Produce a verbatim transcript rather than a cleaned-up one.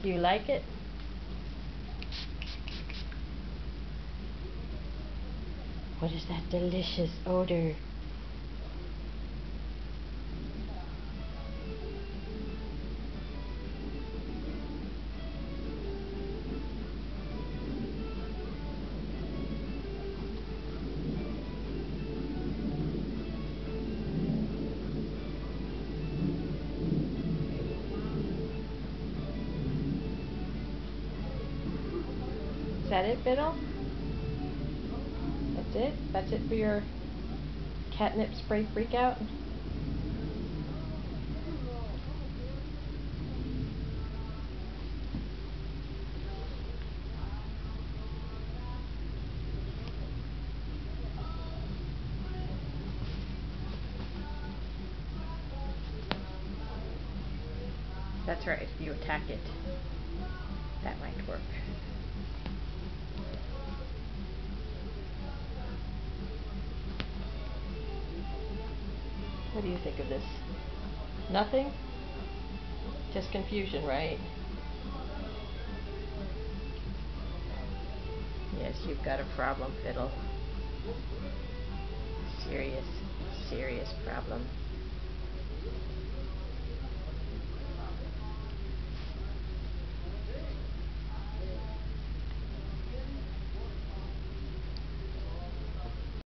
Do you like it? What is that delicious odor? Is that it, Fiddle? That's it? That's it for your catnip spray freakout? That's right, if you attack it, that might work. What do you think of this? Nothing? Just confusion, right? Yes, you've got a problem, Fiddle. Serious, serious problem.